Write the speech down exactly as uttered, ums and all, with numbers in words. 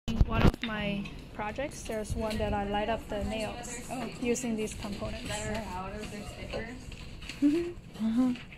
One of my projects, there's one that I light up the nails oh. using these components. Better out of their stickers. uh-huh.